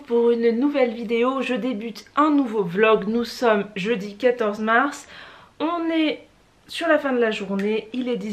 pour une nouvelle vidéo. Je débute un nouveau vlog. Nous sommes jeudi 14 mars. On est sur la fin de la journée. Il est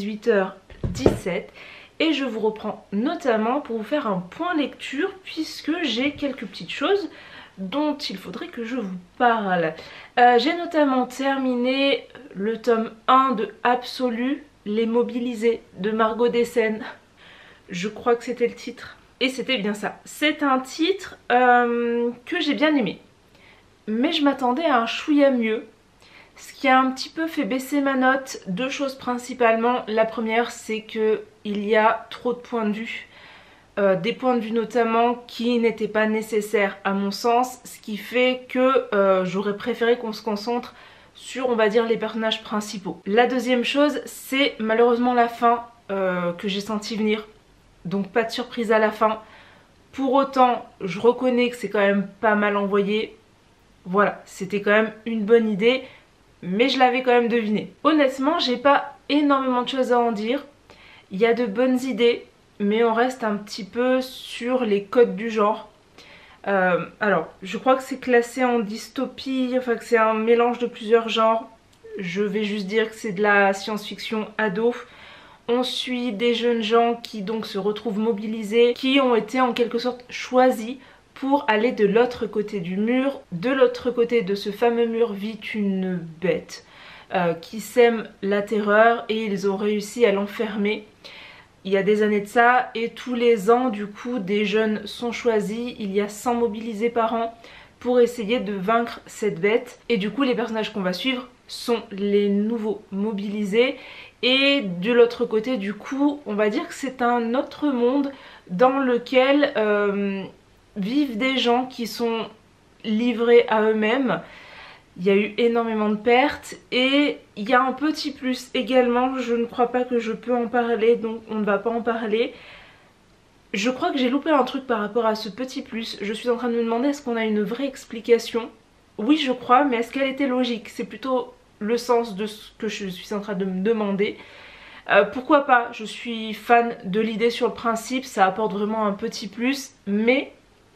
18h17 et je vous reprends notamment pour vous faire un point lecture puisque j'ai quelques petites choses dont il faudrait que je vous parle. J'ai notamment terminé le tome 1 de Absolu, Les Mobilisés de Margot Dessen. Je crois que c'était le titre. Et c'était bien ça. C'est un titre que j'ai bien aimé. Mais je m'attendais à un chouïa mieux. Ce qui a un petit peu fait baisser ma note. Deux choses principalement. La première, c'est que il y a trop de points de vue. Des points de vue notamment qui n'étaient pas nécessaires à mon sens. Ce qui fait que j'aurais préféré qu'on se concentre sur, on va dire, les personnages principaux. La deuxième chose, c'est malheureusement la fin que j'ai senti venir. Donc pas de surprise à la fin. Pour autant, je reconnais que c'est quand même pas mal envoyé. Voilà, c'était quand même une bonne idée, mais je l'avais quand même deviné. Honnêtement, j'ai pas énormément de choses à en dire. Il y a de bonnes idées, mais on reste un petit peu sur les codes du genre. Alors, je crois que c'est classé en dystopie, enfin que c'est un mélange de plusieurs genres. Je vais juste dire que c'est de la science-fiction ado. On suit des jeunes gens qui donc se retrouvent mobilisés, qui ont été en quelque sorte choisis pour aller de l'autre côté du mur. De l'autre côté de ce fameux mur vit une bête qui sème la terreur et ils ont réussi à l'enfermer. Il y a des années de ça et tous les ans du coup des jeunes sont choisis. Il y a 100 mobilisés par an pour essayer de vaincre cette bête. Et du coup les personnages qu'on va suivre sont les nouveaux mobilisés. Et de l'autre côté du coup on va dire que c'est un autre monde dans lequel vivent des gens qui sont livrés à eux-mêmes. Il y a eu énormément de pertes et il y a un petit plus également, je ne crois pas que je peux en parler donc on ne va pas en parler. Je crois que j'ai loupé un truc par rapport à ce petit plus. Je suis en train de me demander est-ce qu'on a une vraie explication. Oui je crois, mais est-ce qu'elle était logique? C'est plutôt le sens de ce que je suis en train de me demander. Pourquoi pas, je suis fan de l'idée sur le principe, ça apporte vraiment un petit plus, mais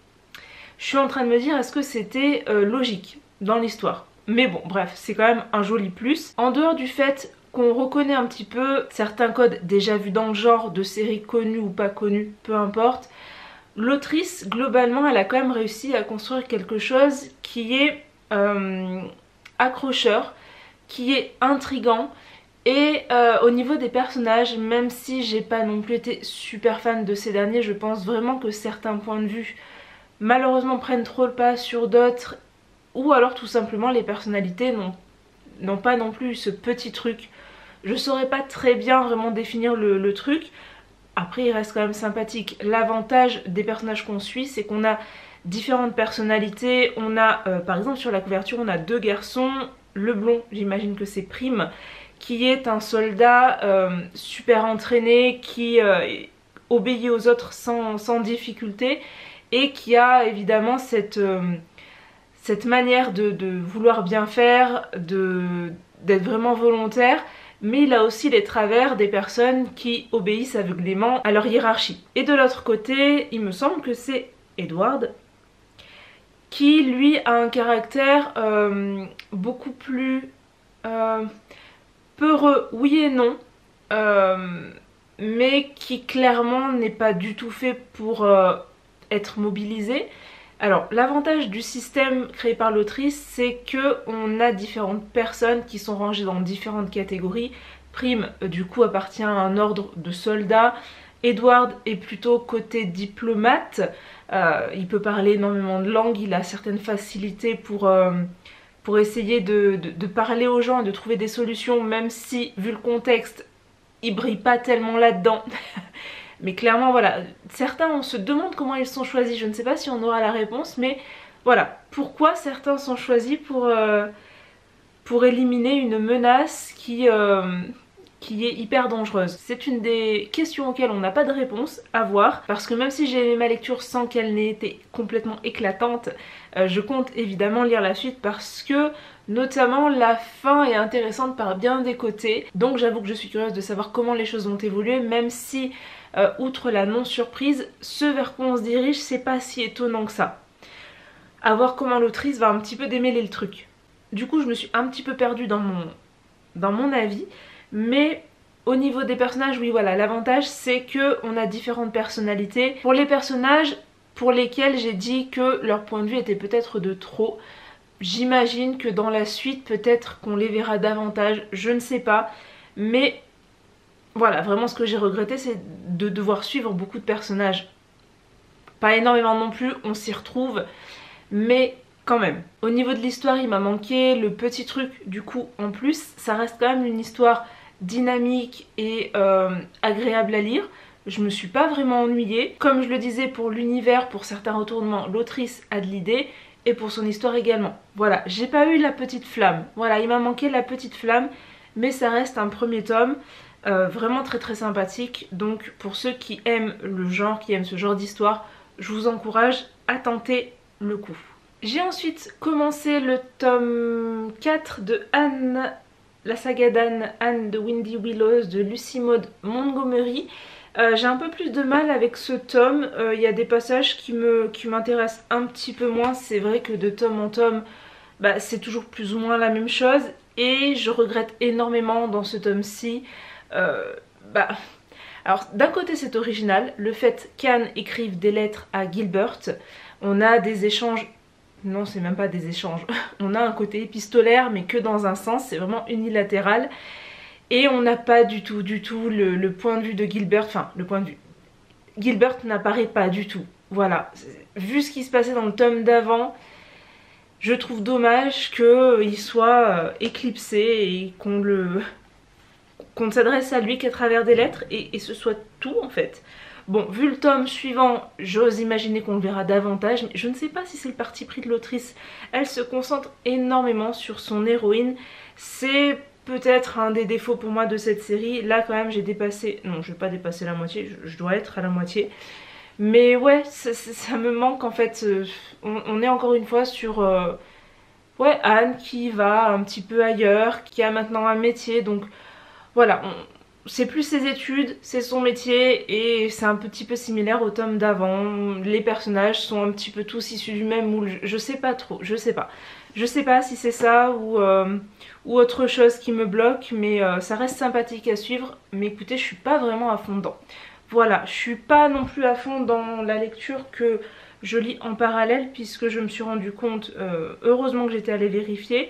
je suis en train de me dire est-ce que c'était logique dans l'histoire. Mais bon bref, c'est quand même un joli plus. En dehors du fait qu'on reconnaît un petit peu certains codes déjà vus dans le genre, de séries connues ou pas connues, peu importe, l'autrice globalement elle a quand même réussi à construire quelque chose qui est accrocheur, qui est intriguant. Et au niveau des personnages, même si j'ai pas non plus été super fan de ces derniers, je pense vraiment que certains points de vue malheureusement prennent trop le pas sur d'autres, ou alors tout simplement les personnalités n'ont pas non plus ce petit truc. Je saurais pas très bien vraiment définir le truc. Après il reste quand même sympathique. L'avantage des personnages qu'on suit, c'est qu'on a différentes personnalités. On a par exemple sur la couverture on a deux garçons. Le blond, j'imagine que c'est Prime, qui est un soldat super entraîné, qui obéit aux autres sans difficulté et qui a évidemment cette manière de vouloir bien faire, d'être vraiment volontaire, mais il a aussi les travers des personnes qui obéissent aveuglément à leur hiérarchie. Et de l'autre côté, il me semble que c'est Edward, qui lui a un caractère beaucoup plus peureux, oui et non, mais qui clairement n'est pas du tout fait pour être mobilisé. Alors l'avantage du système créé par l'autrice, c'est que on a différentes personnes qui sont rangées dans différentes catégories. Prime du coup appartient à un ordre de soldats. Edward est plutôt côté diplomate. Il peut parler énormément de langues, il a certaines facilités pour essayer de parler aux gens et de trouver des solutions, même si, vu le contexte, il brille pas tellement là-dedans. Mais clairement, voilà, certains, on se demande comment ils sont choisis, je ne sais pas si on aura la réponse, mais voilà, pourquoi certains sont choisis pour éliminer une menace qui est hyper dangereuse. C'est une des questions auxquelles on n'a pas de réponse à voir, parce que même si j'ai aimé ma lecture sans qu'elle n'ait été complètement éclatante, je compte évidemment lire la suite parce que notamment la fin est intéressante par bien des côtés, donc j'avoue que je suis curieuse de savoir comment les choses vont évoluer, même si outre la non surprise, ce vers quoi on se dirige c'est pas si étonnant que ça. à voir comment l'autrice va un petit peu démêler le truc. Du coup je me suis un petit peu perdue dans mon avis, mais au niveau des personnages, oui voilà, l'avantage c'est que on a différentes personnalités. Pour les personnages pour lesquels j'ai dit que leur point de vue était peut-être de trop, j'imagine que dans la suite peut-être qu'on les verra davantage, je ne sais pas, mais voilà, vraiment ce que j'ai regretté c'est de devoir suivre beaucoup de personnages. Pas énormément non plus, on s'y retrouve, mais quand même. Au niveau de l'histoire, il m'a manqué le petit truc du coup en plus, ça reste quand même une histoire dynamique et agréable à lire. Je me suis pas vraiment ennuyée. Comme je le disais, pour l'univers, pour certains retournements, l'autrice a de l'idée et pour son histoire également. Voilà, j'ai pas eu la petite flamme. Voilà, il m'a manqué la petite flamme, mais ça reste un premier tome vraiment très très sympathique. Donc pour ceux qui aiment le genre, qui aiment ce genre d'histoire, je vous encourage à tenter le coup. J'ai ensuite commencé le tome 4 de Anne, la saga d'Anne, Anne de Windy Willows de Lucy Maud Montgomery. J'ai un peu plus de mal avec ce tome, il y a des passages qui m'intéressent un petit peu moins. C'est vrai que de tome en tome, bah, c'est toujours plus ou moins la même chose. Et je regrette énormément dans ce tome-ci, alors d'un côté c'est original, le fait qu'Anne écrive des lettres à Gilbert, on a des échanges, non c'est même pas des échanges, on a un côté épistolaire mais que dans un sens, c'est vraiment unilatéral. Et on n'a pas du tout le point de vue de Gilbert, enfin le point de vue, Gilbert n'apparaît pas du tout, voilà. Vu ce qui se passait dans le tome d'avant, je trouve dommage qu'il soit éclipsé et qu'on ne s'adresse à lui qu'à travers des lettres et ce soit tout en fait. Bon, vu le tome suivant, j'ose imaginer qu'on le verra davantage, mais je ne sais pas si c'est le parti pris de l'autrice. Elle se concentre énormément sur son héroïne, c'est peut-être un des défauts pour moi de cette série. Là quand même j'ai dépassé, non je vais pas dépasser la moitié, je dois être à la moitié. Mais ouais, ça me manque en fait, on est encore une fois sur ouais, Anne qui va un petit peu ailleurs, qui a maintenant un métier, donc voilà, c'est plus ses études, c'est son métier et c'est un petit peu similaire au tome d'avant. Les personnages sont un petit peu tous issus du même moule, je sais pas trop, je sais pas. Je sais pas si c'est ça ou autre chose qui me bloque, mais ça reste sympathique à suivre. Mais écoutez, je suis pas vraiment à fond dedans. Voilà, je suis pas non plus à fond dans la lecture que je lis en parallèle, puisque je me suis rendu compte, heureusement que j'étais allée vérifier.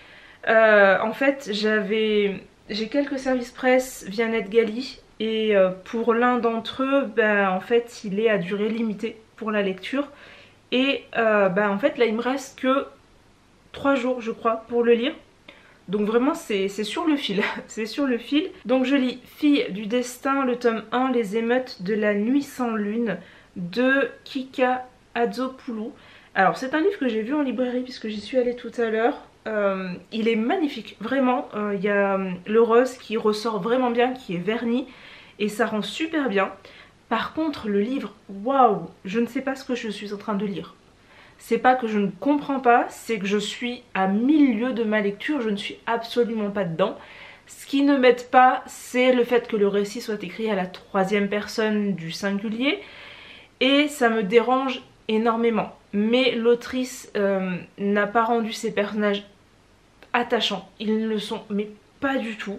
En fait, j'ai quelques services presse via NetGalley et pour l'un d'entre eux, en fait, il est à durée limitée pour la lecture. Et en fait, là, il me reste que 3 jours, je crois, pour le lire. Donc vraiment c'est sur le fil, c'est sur le fil. Donc je lis Fille du destin, le tome 1, Les émeutes de la nuit sans lune de Kika Adzopoulou. Alors c'est un livre que j'ai vu en librairie puisque j'y suis allée tout à l'heure. Il est magnifique, vraiment. Il y a le rose qui ressort vraiment bien, qui est verni et ça rend super bien. Par contre le livre, waouh, je ne sais pas ce que je suis en train de lire. C'est pas que je ne comprends pas, c'est que je suis à 1000 lieues de ma lecture, je ne suis absolument pas dedans. Ce qui ne m'aide pas, c'est le fait que le récit soit écrit à la 3e personne du singulier. Et ça me dérange énormément. Mais l'autrice n'a pas rendu ses personnages attachants. Ils ne le sont, mais pas du tout.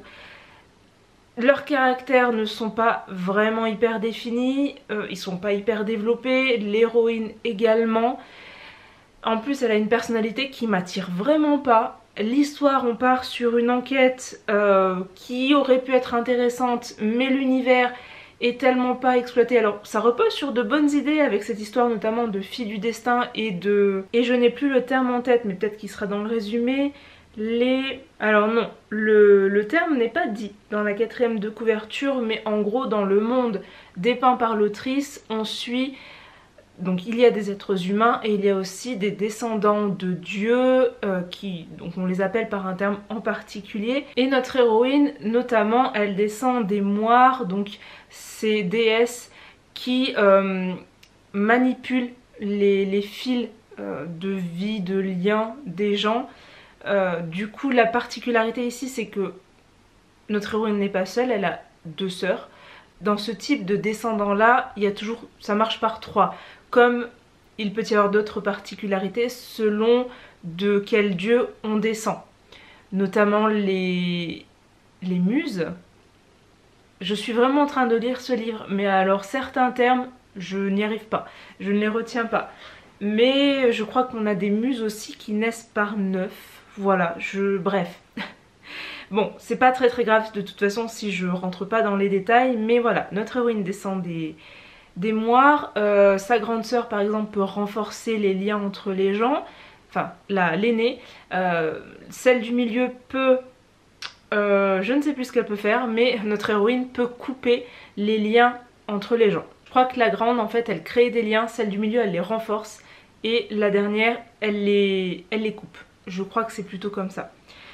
Leurs caractères ne sont pas vraiment hyper définis, ils sont pas hyper développés, l'héroïne également. En plus, elle a une personnalité qui m'attire vraiment pas. L'histoire, on part sur une enquête qui aurait pu être intéressante, mais l'univers est tellement pas exploité. Alors, ça repose sur de bonnes idées avec cette histoire notamment de Fille du destin et de... Et je n'ai plus le terme en tête, mais peut-être qu'il sera dans le résumé. Alors non, le terme n'est pas dit dans la 4e de couverture, mais en gros, dans le monde dépeint par l'autrice, on suit... Donc il y a des êtres humains et il y a aussi des descendants de dieux donc on les appelle par un terme en particulier. Et notre héroïne notamment, elle descend des moires, donc ces déesses qui manipulent les fils de vie, de lien des gens. Du coup la particularité ici c'est que notre héroïne n'est pas seule, elle a 2 sœurs. Dans ce type de descendants là, il y a toujours, ça marche par 3. Comme il peut y avoir d'autres particularités selon de quel dieu on descend. Notamment les muses. Je suis vraiment en train de lire ce livre, mais alors certains termes, je n'y arrive pas. Je ne les retiens pas. Mais je crois qu'on a des muses aussi qui naissent par 9. Voilà, bref. Bon, c'est pas très grave de toute façon si je rentre pas dans les détails, mais voilà, notre héroïne descend des moires. Sa grande sœur par exemple peut renforcer les liens entre les gens, enfin l'aînée. Celle du milieu peut, je ne sais plus ce qu'elle peut faire, mais notre héroïne peut couper les liens entre les gens. Je crois que la grande en fait elle crée des liens, celle du milieu elle les renforce et la dernière elle les coupe. Je crois que c'est plutôt comme ça.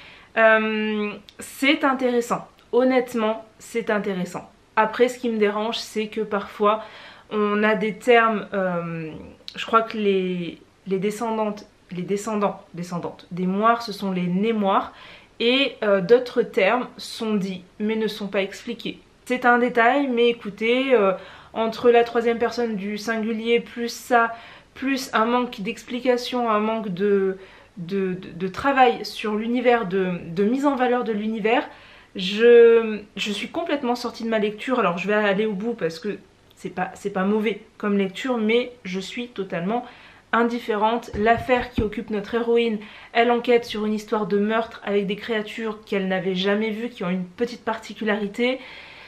C'est intéressant, honnêtement c'est intéressant. Après ce qui me dérange c'est que parfois on a des termes, je crois que les descendants des moires ce sont les némoires et d'autres termes sont dits mais ne sont pas expliqués. C'est un détail mais écoutez, entre la troisième personne du singulier plus ça, plus un manque d'explication, un manque de travail sur l'univers, de mise en valeur de l'univers, je suis complètement sortie de ma lecture. Alors je vais aller au bout parce que c'est pas mauvais comme lecture, mais je suis totalement indifférente. L'affaire qui occupe notre héroïne, elle enquête sur une histoire de meurtre avec des créatures qu'elle n'avait jamais vues, qui ont une petite particularité.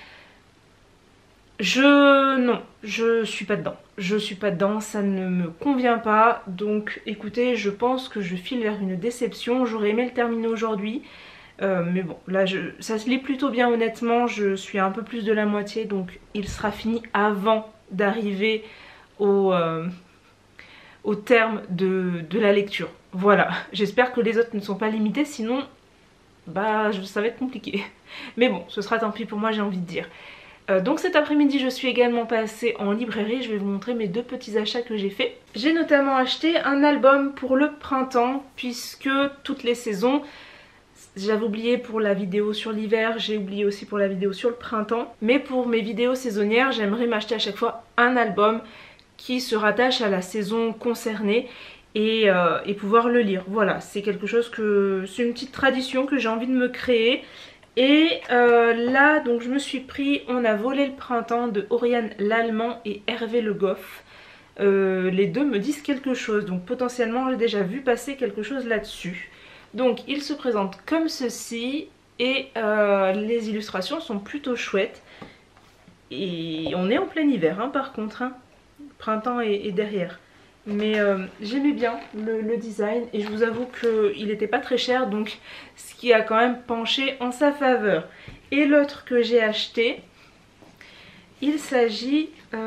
Non, je suis pas dedans. Je suis pas dedans, ça ne me convient pas. Donc écoutez, je pense que je file vers une déception. J'aurais aimé le terminer aujourd'hui. Mais bon, là ça se lit plutôt bien honnêtement. Je suis à un peu plus de la moitié, donc il sera fini avant d'arriver au terme de la lecture. Voilà, j'espère que les autres ne sont pas limités, sinon bah ça va être compliqué. Mais bon, ce sera tant pis pour moi, j'ai envie de dire. Donc cet après-midi je suis également passée en librairie, je vais vous montrer mes deux petits achats que j'ai fait. J'ai notamment acheté un album pour le printemps puisque toutes les saisons, j'avais oublié pour la vidéo sur l'hiver, j'ai oublié aussi pour la vidéo sur le printemps, mais pour mes vidéos saisonnières j'aimerais m'acheter à chaque fois un album qui se rattache à la saison concernée et pouvoir le lire. Voilà, c'est quelque chose que, c'est une petite tradition que j'ai envie de me créer. Et là donc je me suis pris On a volé le printemps de Oriane Lallemand et Hervé Le Goff. Les deux me disent quelque chose, donc potentiellement j'ai déjà vu passer quelque chose là-dessus. Donc il se présente comme ceci et les illustrations sont plutôt chouettes. Et on est en plein hiver hein, par contre, hein. Printemps est derrière. Mais j'aimais bien le design et je vous avoue qu'il n'était pas très cher, donc ce qui a quand même penché en sa faveur. Et l'autre que j'ai acheté, il s'agit...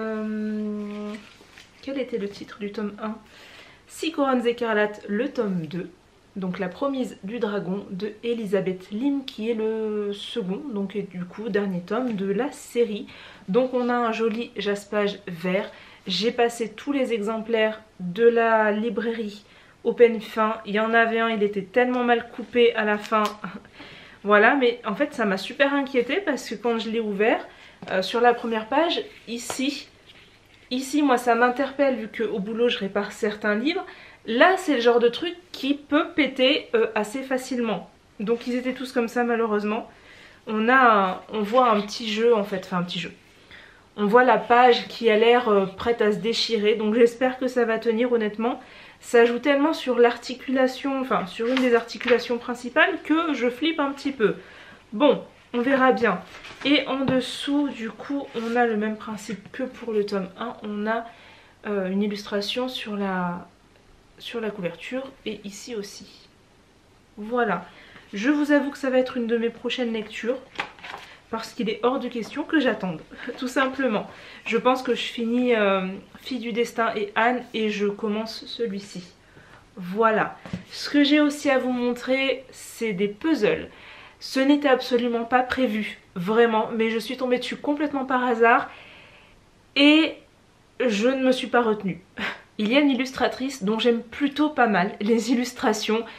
quel était le titre du tome 1? 6 couronnes écarlates, le tome 2. Donc La promise du dragon de Elisabeth Lim, qui est le second, donc et du coup dernier tome de la série. Donc on a un joli jaspage vert. J'ai passé tous les exemplaires de la librairie au peigne fin. Il y en avait un, il était tellement mal coupé à la fin. Voilà, mais en fait ça m'a super inquiétée parce que quand je l'ai ouvert, sur la première page, ici moi ça m'interpelle vu qu'au boulot je répare certains livres. Là c'est le genre de truc qui peut péter assez facilement. Donc ils étaient tous comme ça malheureusement. On voit un petit jeu en fait, enfin un petit jeu. On voit la page qui a l'air prête à se déchirer, donc j'espère que ça va tenir honnêtement. Ça joue tellement sur l'articulation, enfin sur une des articulations principales que je flippe un petit peu. Bon, on verra bien. Et en dessous, du coup, on a le même principe que pour le tome 1. On a une illustration sur la couverture et ici aussi. Voilà. Je vous avoue que ça va être une de mes prochaines lectures. Parce qu'il est hors de question que j'attende, tout simplement. Je pense que je finis Fille du destin et Anne et je commence celui-ci. Voilà. Ce que j'ai aussi à vous montrer, c'est des puzzles. Ce n'était absolument pas prévu, vraiment, mais je suis tombée dessus complètement par hasard et je ne me suis pas retenue. Il y a une illustratrice dont j'aime plutôt pas mal les illustrations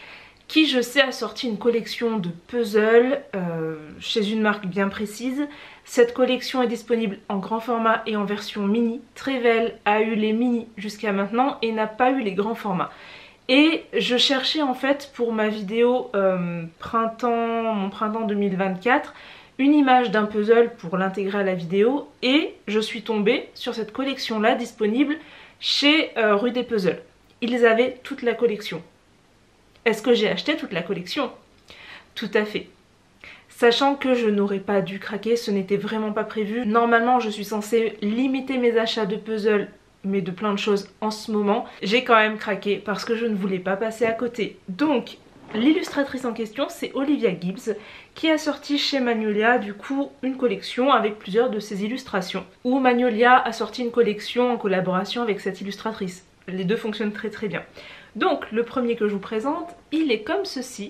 qui je sais a sorti une collection de puzzles chez une marque bien précise. Cette collection est disponible en grand format et en version mini. Trevel a eu les mini jusqu'à maintenant et n'a pas eu les grands formats. Et je cherchais en fait pour ma vidéo mon printemps 2024 une image d'un puzzle pour l'intégrer à la vidéo et je suis tombée sur cette collection là disponible chez Rue des Puzzles. Ils avaient toute la collection. Est-ce que j'ai acheté toute la collection? Tout à fait. Sachant que je n'aurais pas dû craquer, ce n'était vraiment pas prévu. Normalement je suis censée limiter mes achats de puzzles mais de plein de choses en ce moment. J'ai quand même craqué parce que je ne voulais pas passer à côté. Donc l'illustratrice en question c'est Olivia Gibbs qui a sorti chez Magnolia du coup une collection avec plusieurs de ses illustrations. Où Magnolia a sorti une collection en collaboration avec cette illustratrice. Les deux fonctionnent très très bien. Donc le premier que je vous présente, il est comme ceci.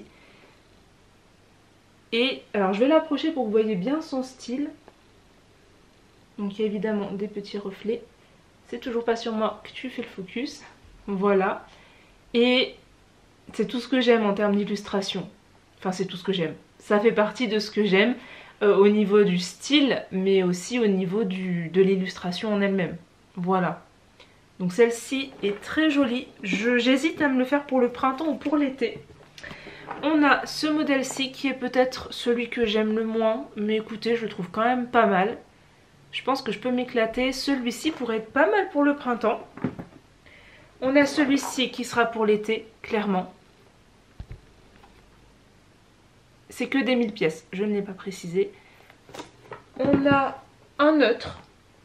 Et alors je vais l'approcher pour que vous voyez bien son style. Donc il y a évidemment des petits reflets. C'est toujours pas sur moi que tu fais le focus. Voilà. Et c'est tout ce que j'aime en termes d'illustration. Enfin c'est tout ce que j'aime. Ça fait partie de ce que j'aime au niveau du style, mais aussi au niveau de l'illustration en elle-même. Voilà. Donc celle-ci est très jolie. J'hésite à me le faire pour le printemps ou pour l'été. On a ce modèle-ci qui est peut-être celui que j'aime le moins. Mais écoutez, je le trouve quand même pas mal. Je pense que je peux m'éclater. Celui-ci pourrait être pas mal pour le printemps. On a celui-ci qui sera pour l'été, clairement. C'est que des 1000 pièces, je ne l'ai pas précisé. On a un neutre.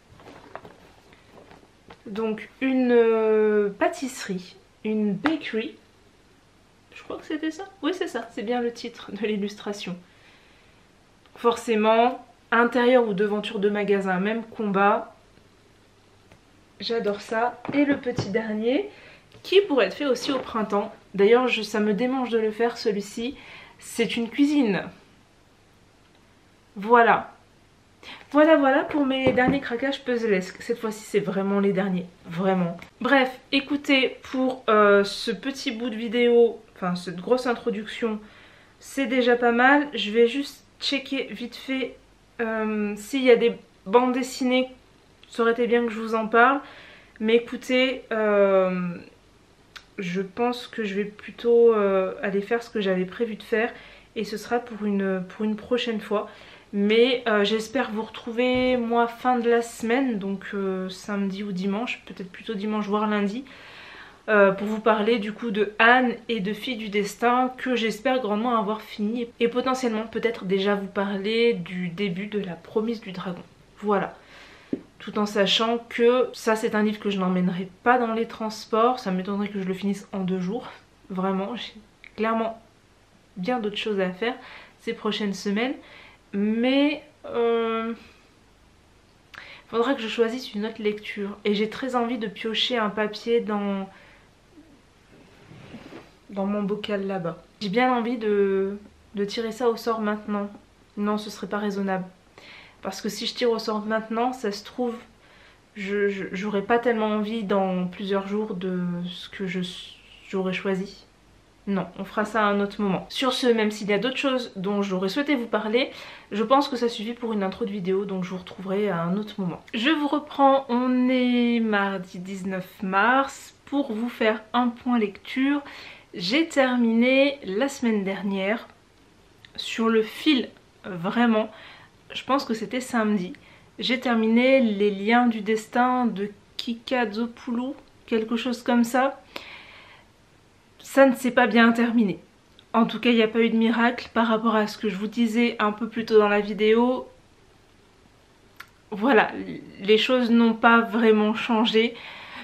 Donc une pâtisserie, une bakery. Je crois que c'était ça. Oui c'est ça, c'est bien le titre de l'illustration. Forcément, intérieur ou devanture de magasin, même combat. J'adore ça. Et le petit dernier, qui pourrait être fait aussi au printemps. D'ailleurs, ça me démange de le faire celui-ci. C'est une cuisine. Voilà. Voilà pour mes derniers craquages puzzlesques. Cette fois-ci c'est vraiment les derniers, vraiment. Bref, écoutez, pour ce petit bout de vidéo, enfin cette grosse introduction, c'est déjà pas mal. Je vais juste checker vite fait s'il y a des bandes dessinées, ça aurait été bien que je vous en parle. Mais écoutez, je pense que je vais plutôt aller faire ce que j'avais prévu de faire. Et ce sera pour une prochaine fois. Mais j'espère vous retrouver moi fin de la semaine, donc samedi ou dimanche, peut-être plutôt dimanche voire lundi, pour vous parler du coup de Anne et de Fille du Destin, que j'espère grandement avoir fini, et potentiellement peut-être déjà vous parler du début de La Promesse du Dragon. Voilà. Tout en sachant que ça c'est un livre que je n'emmènerai pas dans les transports, ça m'étonnerait que je le finisse en 2 jours. Vraiment, j'ai clairement bien d'autres choses à faire ces prochaines semaines. Mais faudra que je choisisse une autre lecture. Et j'ai très envie de piocher un papier dans mon bocal là-bas. J'ai bien envie de tirer ça au sort maintenant. Non, ce serait pas raisonnable. Parce que si je tire au sort maintenant, ça se trouve, j'aurais pas tellement envie dans plusieurs jours de ce que j'aurais choisi. Non, on fera ça à un autre moment. Sur ce, même s'il y a d'autres choses dont j'aurais souhaité vous parler, je pense que ça suffit pour une intro de vidéo, donc je vous retrouverai à un autre moment. Je vous reprends, on est mardi 19 mars, pour vous faire un point lecture. J'ai terminé la semaine dernière sur le fil, vraiment, je pense que c'était samedi. J'ai terminé Les Liens du Destin de Kikazopoulou, quelque chose comme ça. Ça ne s'est pas bien terminé. En tout cas, il n'y a pas eu de miracle par rapport à ce que je vous disais un peu plus tôt dans la vidéo. Voilà, les choses n'ont pas vraiment changé.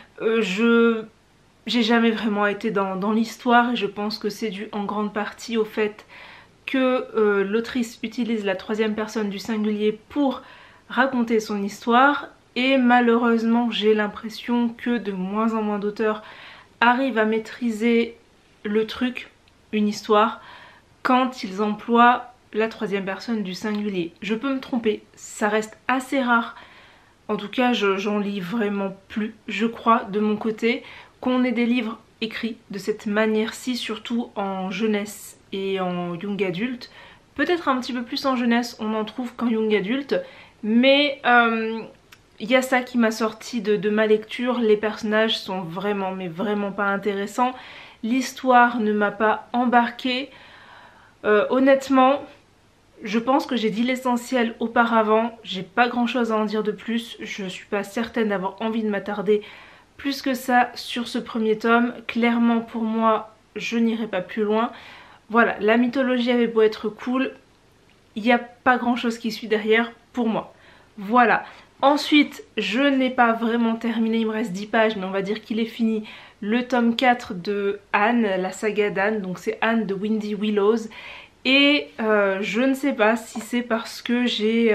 J'ai jamais vraiment été dans l'histoire et je pense que c'est dû en grande partie au fait que l'autrice utilise la troisième personne du singulier pour raconter son histoire. Et malheureusement, j'ai l'impression que de moins en moins d'auteurs arrivent à maîtriser le truc, une histoire, quand ils emploient la troisième personne du singulier. Je peux me tromper, ça reste assez rare. En tout cas, j'en lis vraiment plus, je crois, de mon côté, qu'on ait des livres écrit de cette manière-ci, surtout en jeunesse et en young adulte. Peut-être un petit peu plus en jeunesse, on en trouve qu'en young adulte, mais il y a ça qui m'a sorti de ma lecture. Les personnages sont vraiment, mais vraiment pas intéressants. L'histoire ne m'a pas embarquée. Honnêtement, je pense que j'ai dit l'essentiel auparavant. J'ai pas grand chose à en dire de plus. Je suis pas certaine d'avoir envie de m'attarder plus que ça sur ce premier tome. Clairement pour moi, je n'irai pas plus loin. Voilà, la mythologie avait beau être cool, il n'y a pas grand chose qui suit derrière pour moi. Voilà. Ensuite, je n'ai pas vraiment terminé, il me reste 10 pages, mais on va dire qu'il est fini. Le tome 4 de Anne, la saga d'Anne, donc c'est Anne de Windy Willows. Et je ne sais pas si c'est parce que j'ai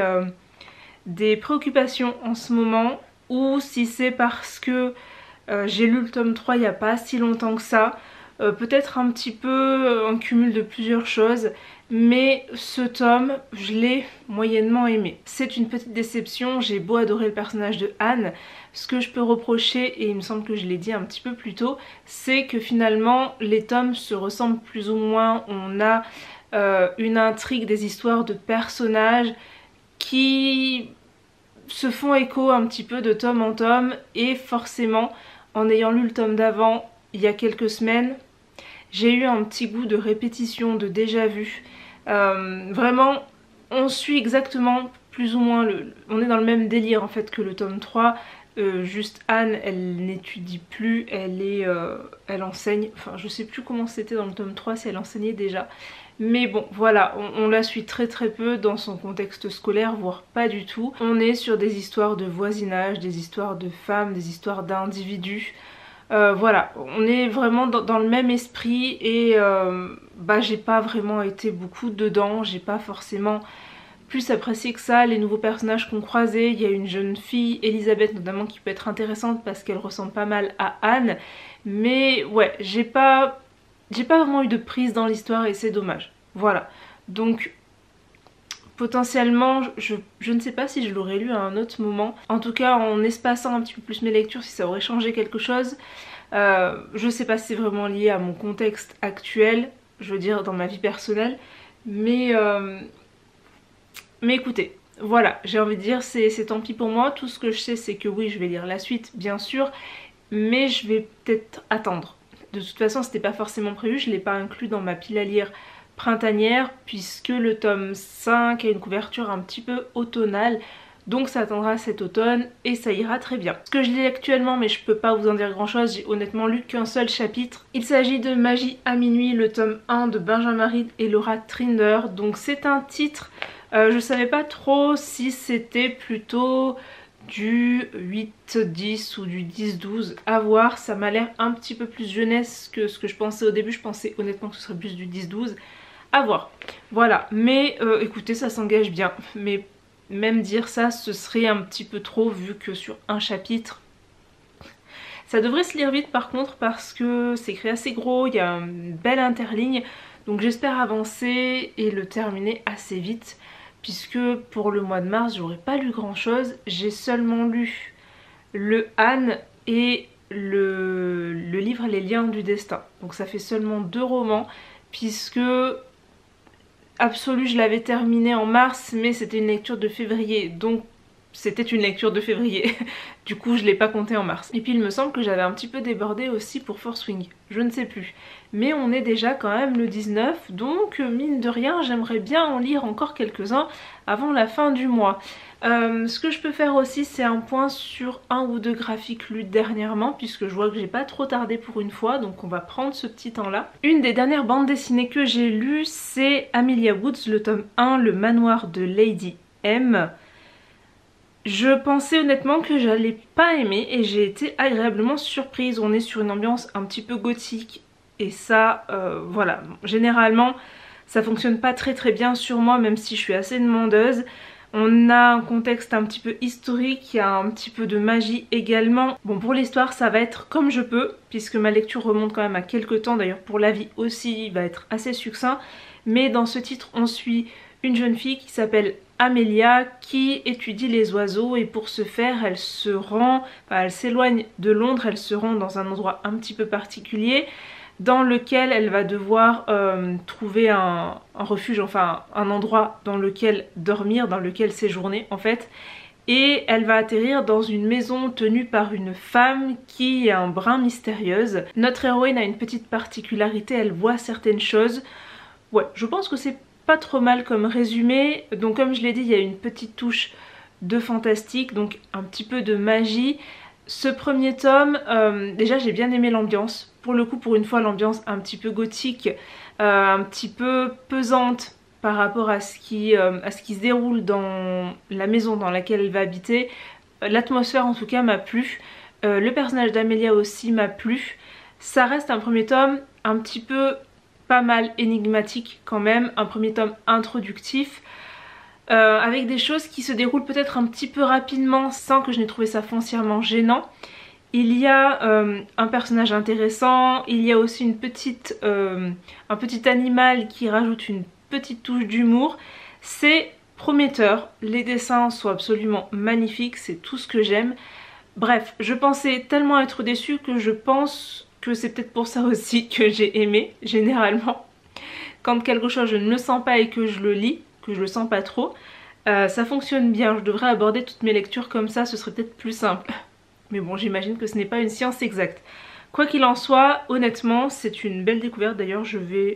des préoccupations en ce moment, ou si c'est parce que j'ai lu le tome 3 il n'y a pas si longtemps que ça. Peut-être un petit peu en cumul de plusieurs choses, mais ce tome, je l'ai moyennement aimé. C'est une petite déception, j'ai beau adorer le personnage de Anne, ce que je peux reprocher, et il me semble que je l'ai dit un petit peu plus tôt, c'est que finalement les tomes se ressemblent plus ou moins. On a une intrigue, des histoires de personnages qui se font écho un petit peu de tome en tome, et forcément, en ayant lu le tome d'avant il y a quelques semaines, j'ai eu un petit goût de répétition, de déjà vu. Vraiment, on suit exactement plus ou moins, on est dans le même délire en fait que le tome 3. Juste Anne, elle n'étudie plus, elle enseigne. Enfin, je sais plus comment c'était dans le tome 3, si elle enseignait déjà. Mais bon, voilà, on la suit très très peu dans son contexte scolaire, voire pas du tout. On est sur des histoires de voisinage, des histoires de femmes, des histoires d'individus. Voilà, on est vraiment dans le même esprit, et j'ai pas vraiment été beaucoup dedans, j'ai pas forcément plus apprécié que ça les nouveaux personnages qu'on croisait. Il y a une jeune fille, Elisabeth notamment, qui peut être intéressante parce qu'elle ressemble pas mal à Anne, mais ouais, j'ai pas vraiment eu de prise dans l'histoire, et c'est dommage. Voilà, donc potentiellement, je ne sais pas si je l'aurais lu à un autre moment. En tout cas, en espaçant un petit peu plus mes lectures, si ça aurait changé quelque chose. Je sais pas si c'est vraiment lié à mon contexte actuel, je veux dire dans ma vie personnelle. Mais écoutez, voilà, j'ai envie de dire, c'est tant pis pour moi. Tout ce que je sais, c'est que oui, je vais lire la suite, bien sûr. Mais je vais peut-être attendre. De toute façon, c'était pas forcément prévu, je l'ai pas inclus dans ma pile à lire printanière, puisque le tome 5 a une couverture un petit peu automnale, donc ça attendra cet automne et ça ira très bien. Ce que je lis actuellement, mais je peux pas vous en dire grand chose, j'ai honnêtement lu qu'un seul chapitre. Il s'agit de Magie à minuit, le tome 1 de Benjamin Reed et Laura Trinder. Donc c'est un titre, je savais pas trop si c'était plutôt du 8-10 ou du 10-12, à voir. Ça m'a l'air un petit peu plus jeunesse que ce que je pensais au début. Je pensais honnêtement que ce serait plus du 10-12, à voir. Voilà, mais écoutez, ça s'engage bien, mais même dire ça, ce serait un petit peu trop, vu que sur un chapitre, ça devrait se lire vite par contre, parce que c'est écrit assez gros, il y a une belle interligne, donc j'espère avancer et le terminer assez vite, puisque pour le mois de mars, j'aurais pas lu grand chose. J'ai seulement lu le Anne et le livre Les liens du destin, donc ça fait seulement 2 romans, puisque Absolu, je l'avais terminé en mars, mais c'était une lecture de février, donc c'était une lecture de février. Du coup, je l'ai pas compté en mars. Et puis il me semble que j'avais un petit peu débordé aussi pour Force Wing, je ne sais plus. Mais on est déjà quand même le 19, donc mine de rien, j'aimerais bien en lire encore quelques-uns avant la fin du mois. Ce que je peux faire aussi, c'est un point sur 1 ou 2 graphiques lus dernièrement, puisque je vois que j'ai pas trop tardé pour une fois, donc on va prendre ce petit temps là. Une des dernières bandes dessinées que j'ai lues, c'est Amelia Woods, le tome 1, Le manoir de Lady M. Je pensais honnêtement que j'allais pas aimer, et j'ai été agréablement surprise. On est sur une ambiance un petit peu gothique, et ça, voilà, généralement ça fonctionne pas très bien sur moi, même si je suis assez demandeuse. On a un contexte un petit peu historique, il y a un petit peu de magie également. Bon, pour l'histoire, ça va être comme je peux, puisque ma lecture remonte quand même à quelques temps. D'ailleurs, pour l'avis aussi, il va être assez succinct. Mais dans ce titre, on suit une jeune fille qui s'appelle Amelia qui étudie les oiseaux et pour ce faire elle elle s'éloigne de Londres, elle se rend dans un endroit un petit peu particulier dans lequel elle va devoir trouver un refuge, enfin un endroit dans lequel dormir, dans lequel séjourner en fait. Et elle va atterrir dans une maison tenue par une femme qui est un brin mystérieuse. Notre héroïne a une petite particularité, elle voit certaines choses. Ouais, je pense que c'est pas trop mal comme résumé. Donc comme je l'ai dit, il y a une petite touche de fantastique, donc un petit peu de magie. Ce premier tome, déjà j'ai bien aimé l'ambiance. Pour le coup, pour une fois, l'ambiance un petit peu gothique, un petit peu pesante par rapport à ce qui se déroule dans la maison dans laquelle elle va habiter. L'atmosphère en tout cas m'a plu. Le personnage d'Amelia aussi m'a plu. Ça reste un premier tome un petit peu pas mal énigmatique quand même. Un premier tome introductif. Avec des choses qui se déroulent peut-être un petit peu rapidement sans que je n'ai trouvé ça foncièrement gênant. Il y a un personnage intéressant, il y a aussi un petit animal qui rajoute une petite touche d'humour. C'est prometteur, les dessins sont absolument magnifiques, c'est tout ce que j'aime. Bref, je pensais tellement être déçue que je pense que c'est peut-être pour ça aussi que j'ai aimé, généralement. Quand quelque chose je ne le sens pas et que je le lis, que je le sens pas trop, ça fonctionne bien. Je devrais aborder toutes mes lectures comme ça, ce serait peut-être plus simple. Mais bon, j'imagine que ce n'est pas une science exacte. Quoi qu'il en soit, honnêtement, c'est une belle découverte. D'ailleurs, je vais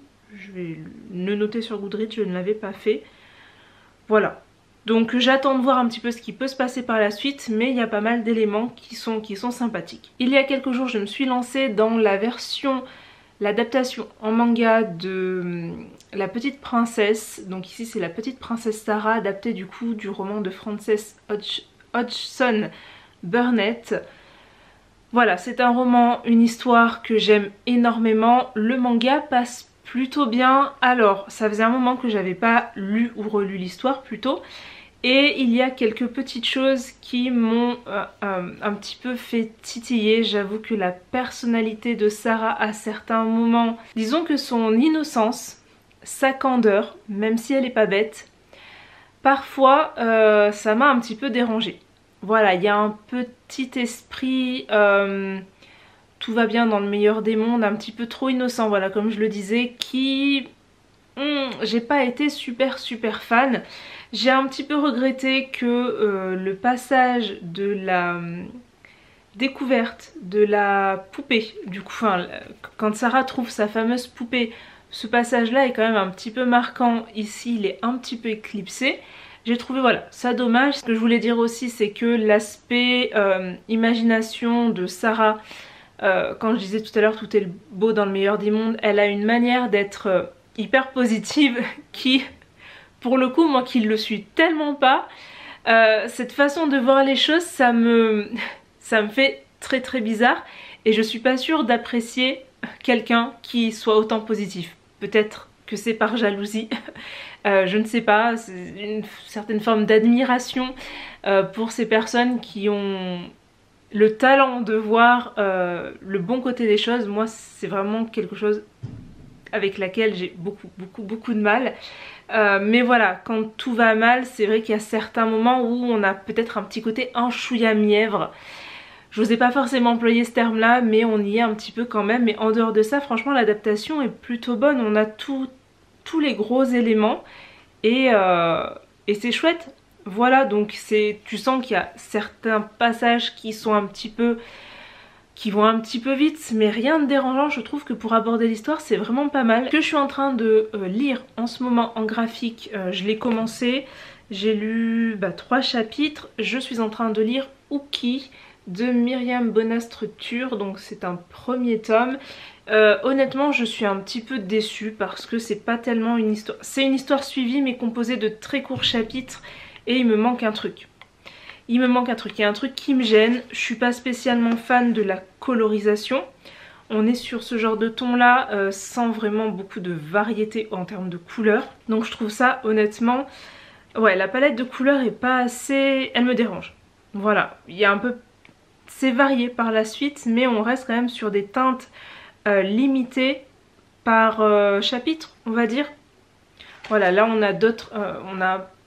le noter sur Goodreads, je ne l'avais pas fait. Voilà. Donc j'attends de voir un petit peu ce qui peut se passer par la suite, mais il y a pas mal d'éléments qui sont sympathiques. Il y a quelques jours, je me suis lancée dans l'adaptation en manga de La Petite Princesse. Donc ici, c'est La Petite Princesse Sarah, adaptée du coup du roman de Frances Hodgson Burnett. Voilà, c'est un roman, une histoire que j'aime énormément. Le manga passe plutôt bien. Alors, ça faisait un moment que j'avais pas lu ou relu l'histoire plutôt. Et il y a quelques petites choses qui m'ont un petit peu fait titiller. J'avoue que la personnalité de Sarah à certains moments, disons que son innocence, sa candeur, même si elle est pas bête, parfois ça m'a un petit peu dérangée. Voilà, il y a un petit esprit, tout va bien dans le meilleur des mondes, un petit peu trop innocent, voilà, comme je le disais, qui... j'ai pas été super fan. J'ai un petit peu regretté que le passage de la découverte de la poupée, du coup, enfin, quand Sarah trouve sa fameuse poupée, ce passage là est quand même un petit peu marquant. Ici il est un petit peu éclipsé. J'ai trouvé voilà ça dommage. Ce que je voulais dire aussi, c'est que l'aspect imagination de Sarah, quand je disais tout à l'heure tout est beau dans le meilleur des mondes, elle a une manière d'être hyper positive qui, pour le coup, moi qui le suis tellement pas, cette façon de voir les choses, ça me fait très bizarre et je suis pas sûre d'apprécier quelqu'un qui soit autant positif. Peut-être que c'est par jalousie, je ne sais pas, c'est une certaine forme d'admiration pour ces personnes qui ont le talent de voir le bon côté des choses. Moi c'est vraiment quelque chose avec laquelle j'ai beaucoup de mal. Mais voilà, quand tout va mal, c'est vrai qu'il y a certains moments où on a peut-être un petit côté un chouïa mièvre. Je n'osais pas forcément employer ce terme là, mais on y est un petit peu quand même. Mais en dehors de ça, franchement l'adaptation est plutôt bonne. On a tous les gros éléments et c'est chouette. Voilà, donc tu sens qu'il y a certains passages qui vont un petit peu vite, mais rien de dérangeant. Je trouve que pour aborder l'histoire c'est vraiment pas mal. Ce que je suis en train de lire en ce moment en graphique, je l'ai commencé, j'ai lu 3 chapitres. Je suis en train de lire Uki de Myriam Bonastructure, donc c'est un premier tome. Honnêtement je suis un petit peu déçue parce que c'est pas tellement une histoire, c'est une histoire suivie mais composée de très courts chapitres et il me manque un truc. Il y a un truc qui me gêne. Je suis pas spécialement fan de la colorisation. On est sur ce genre de ton là sans vraiment beaucoup de variété en termes de couleurs. Donc je trouve ça honnêtement, ouais, la palette de couleurs est pas assez, elle me dérange. Voilà, il y a un peu, c'est varié par la suite mais on reste quand même sur des teintes limitées par chapitre on va dire. Voilà, là on a d'autres, on a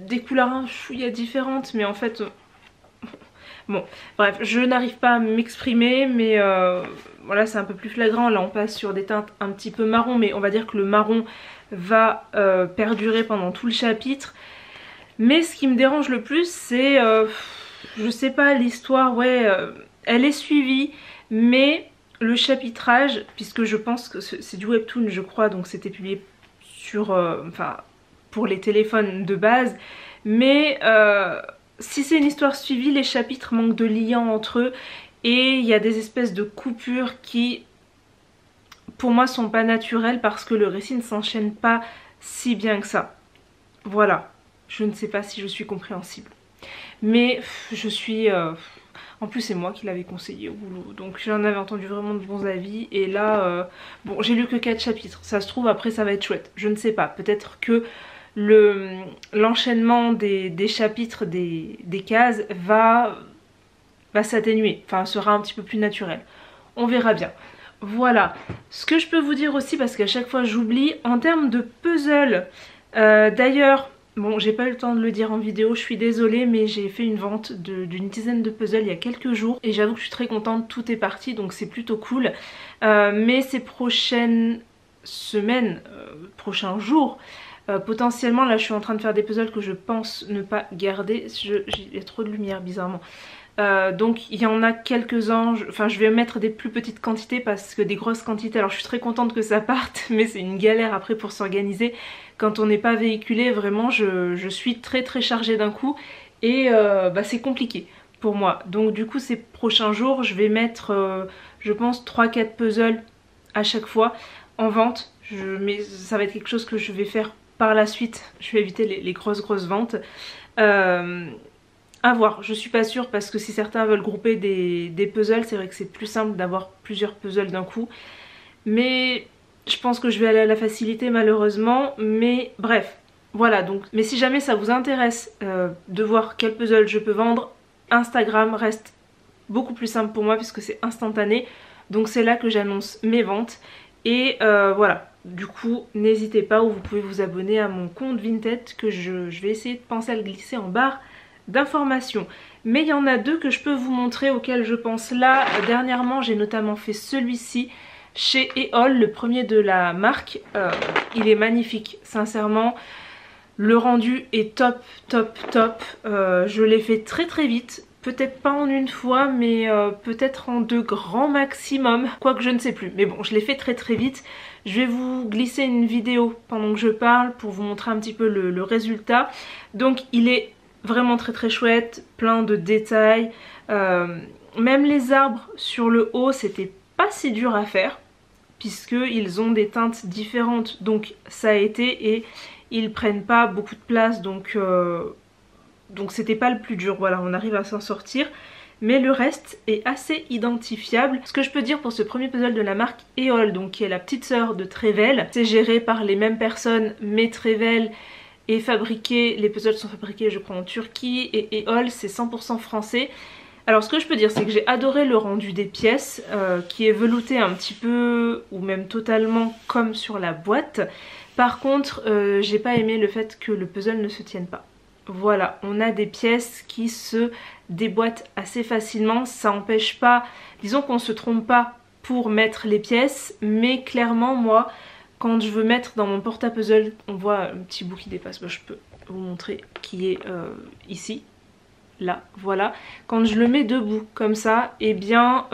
des couleurs un chouïa différentes, mais en fait... Bon, bref, je n'arrive pas à m'exprimer, mais voilà, c'est un peu plus flagrant. Là, on passe sur des teintes un petit peu marron, mais on va dire que le marron va perdurer pendant tout le chapitre. Mais ce qui me dérange le plus, c'est, je sais pas, l'histoire, ouais, elle est suivie, mais le chapitrage, puisque je pense que c'est du webtoon, je crois, donc c'était publié sur, enfin, pour les téléphones de base, mais... si c'est une histoire suivie, les chapitres manquent de liens entre eux et il y a des espèces de coupures qui, pour moi, sont pas naturelles parce que le récit ne s'enchaîne pas si bien que ça. Voilà, je ne sais pas si je suis compréhensible. Mais je suis... En plus c'est moi qui l'avais conseillé au boulot, donc j'en avais entendu vraiment de bons avis. Et là, bon, j'ai lu que 4 chapitres, ça se trouve après ça va être chouette, je ne sais pas, peut-être que... l'enchaînement des chapitres des cases va s'atténuer, enfin sera un petit peu plus naturel. On verra bien. Voilà. Ce que je peux vous dire aussi, parce qu'à chaque fois j'oublie, en termes de puzzle, d'ailleurs, bon j'ai pas eu le temps de le dire en vidéo, je suis désolée, mais j'ai fait une vente d'une dizaine de puzzles il y a quelques jours et j'avoue que je suis très contente, tout est parti, donc c'est plutôt cool. Mais ces prochaines semaines, prochains jours, potentiellement là je suis en train de faire des puzzles que je pense ne pas garder, il y a trop de lumière bizarrement, donc il y en a quelques-uns, enfin je vais mettre des plus petites quantités parce que des grosses quantités, alors je suis très contente que ça parte mais c'est une galère après pour s'organiser quand on n'est pas véhiculé, vraiment je suis très chargée d'un coup et bah, c'est compliqué pour moi. Donc du coup ces prochains jours je vais mettre je pense 3-4 puzzles à chaque fois en vente, mais ça va être quelque chose que je vais faire par la suite, je vais éviter les grosses ventes. À voir, je suis pas sûre parce que si certains veulent grouper des puzzles, c'est vrai que c'est plus simple d'avoir plusieurs puzzles d'un coup. Mais je pense que je vais aller à la facilité malheureusement. Mais bref, voilà donc. Mais si jamais ça vous intéresse de voir quel puzzle je peux vendre, Instagram reste beaucoup plus simple pour moi puisque c'est instantané. Donc c'est là que j'annonce mes ventes. Et voilà. Du coup, n'hésitez pas, ou vous pouvez vous abonner à mon compte Vinted que je vais essayer de penser à le glisser en barre d'informations. Mais il y en a deux que je peux vous montrer auxquels je pense là. Dernièrement, j'ai notamment fait celui-ci chez Eol, le premier de la marque. Il est magnifique, sincèrement. Le rendu est top. Je l'ai fait très vite. Peut-être pas en une fois, mais peut-être en 2 grands maximum. Quoique je ne sais plus. Mais bon, je l'ai fait très vite. Je vais vous glisser une vidéo pendant que je parle pour vous montrer un petit peu le résultat. Donc il est vraiment très chouette, plein de détails. Même les arbres sur le haut, c'était pas si dur à faire, puisqu'ils ont des teintes différentes. Donc ça a été, et ils prennent pas beaucoup de place, donc c'était pas le plus dur. Voilà, on arrive à s'en sortir. Mais le reste est assez identifiable. Ce que je peux dire pour ce premier puzzle de la marque Eol, donc qui est la petite sœur de Trevel, c'est géré par les mêmes personnes, mais Trevel est fabriqué, les puzzles sont fabriqués je crois en Turquie, et Eol c'est 100% français. Alors ce que je peux dire c'est que j'ai adoré le rendu des pièces, qui est velouté un petit peu, ou même totalement comme sur la boîte. Par contre j'ai pas aimé le fait que le puzzle ne se tienne pas. Voilà, on a des pièces qui se déboîtent assez facilement, ça n'empêche pas, disons qu'on se trompe pas pour mettre les pièces, mais clairement moi, quand je veux mettre dans mon porte-à-puzzle, on voit un petit bout qui dépasse, je peux vous montrer, qui est ici, là, voilà. Quand je le mets debout comme ça, eh bien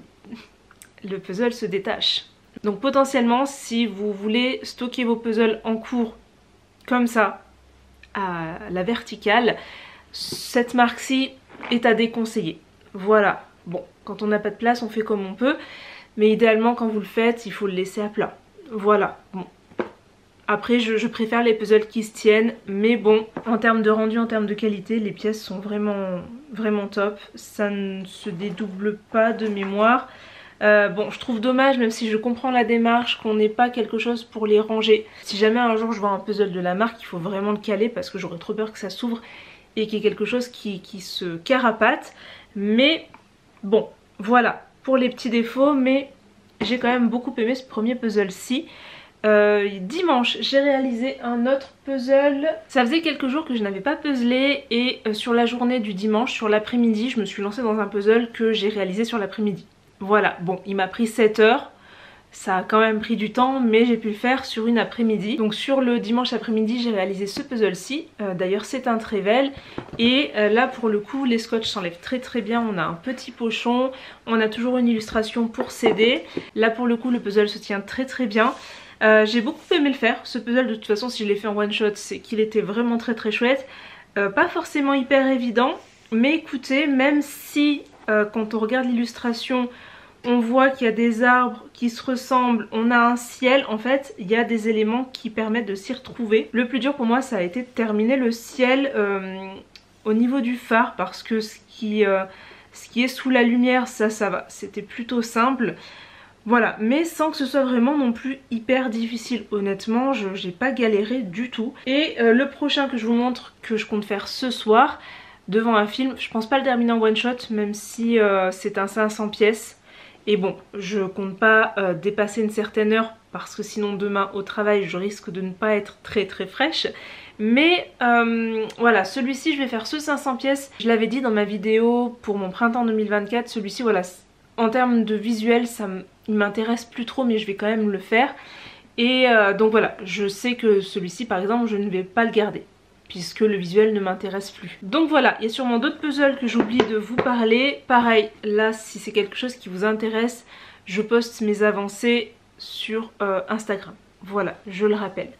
le puzzle se détache. Donc potentiellement, si vous voulez stocker vos puzzles en cours comme ça, à la verticale, cette marque-ci est à déconseiller. Voilà, bon, quand on n'a pas de place on fait comme on peut, mais idéalement quand vous le faites il faut le laisser à plat. Voilà, bon. Après je préfère les puzzles qui se tiennent, mais bon, en termes de rendu, en termes de qualité, les pièces sont vraiment top. Ça ne se dédouble pas de mémoire. Bon, je trouve dommage, même si je comprends la démarche, qu'on n'ait pas quelque chose pour les ranger. Si jamais un jour je vois un puzzle de la marque, il faut vraiment le caler parce que j'aurais trop peur que ça s'ouvre et qu'il y ait quelque chose qui se carapate. Mais bon, voilà pour les petits défauts, mais j'ai quand même beaucoup aimé ce premier puzzle-ci. Dimanche, j'ai réalisé un autre puzzle. Ça faisait quelques jours que je n'avais pas puzzlé et sur la journée du dimanche, sur l'après-midi, je me suis lancée dans un puzzle que j'ai réalisé sur l'après-midi. Voilà, bon, il m'a pris 7 heures. Ça a quand même pris du temps, mais j'ai pu le faire sur une après-midi. Donc sur le dimanche après-midi, j'ai réalisé ce puzzle-ci. D'ailleurs, c'est un Trevel. Et là, pour le coup, les scotch s'enlèvent très très bien. On a un petit pochon. On a toujours une illustration pour s'aider. Là, pour le coup, le puzzle se tient très très bien. J'ai beaucoup aimé le faire. Ce puzzle, de toute façon, si je l'ai fait en one shot, c'est qu'il était vraiment très très chouette. Pas forcément hyper évident. Mais écoutez, même si quand on regarde l'illustration, on voit qu'il y a des arbres qui se ressemblent, on a un ciel, en fait il y a des éléments qui permettent de s'y retrouver. Le plus dur pour moi ça a été de terminer le ciel au niveau du phare parce que ce qui est sous la lumière ça va, c'était plutôt simple. Voilà, mais sans que ce soit vraiment non plus hyper difficile. Honnêtement, j'ai pas galéré du tout. Et le prochain que je vous montre, que je compte faire ce soir, devant un film, je pense pas le terminer en one shot, même si c'est un 500 pièces. Et bon, je compte pas dépasser une certaine heure parce que sinon demain au travail je risque de ne pas être très très fraîche. Mais voilà, celui-ci je vais faire ce 500 pièces. Je l'avais dit dans ma vidéo pour mon printemps 2024, celui-ci voilà, en termes de visuel il m'intéresse plus trop mais je vais quand même le faire. Et donc voilà, je sais que celui-ci par exemple je ne vais pas le garder puisque le visuel ne m'intéresse plus. Donc voilà, il y a sûrement d'autres puzzles que j'oublie de vous parler. Pareil, là si c'est quelque chose qui vous intéresse, je poste mes avancées sur Instagram. Voilà, je le rappelle.